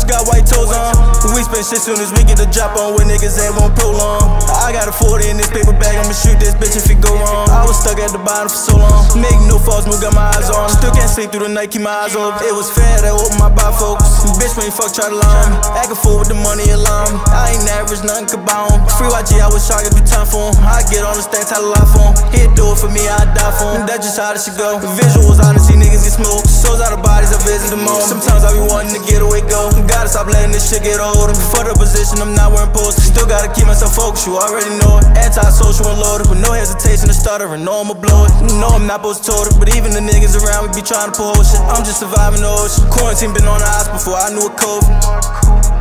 bitch got white toes on. We spend shit soon as we get the drop on with niggas that won't prolong. I got a 40 in this paper bag, I'ma shoot this bitch if it go wrong. I was stuck at the bottom for so long, make no false move, got my eyes on. Still can't sleep through the night, keep my eyes open. It was fair that opened my bifocals. Bitch when you fuck try to lie me, acting fool with the money alarm. I ain't average, nothing could buy him. Free YG, I wish I could do time for him. I get on the stacks, I lie for him. He'd do it for me, I'd die for him. That's just how this shit go. The visuals, I done see niggas get smoked. Souls out of bodies, I visit them all. Sometimes I be wanting to get away, go. Gotta stop letting this shit get old. For the position, I'm not wearing posters. Still gotta keep myself focused, you already know it. Anti-social and loaded, with no hesitation to stutter. And know I'ma blow it. No, I'm not supposed to told it, but even the niggas around me be trying to pull shit. I'm just surviving the ocean. Quarantine been on the ice before I knew it COVID.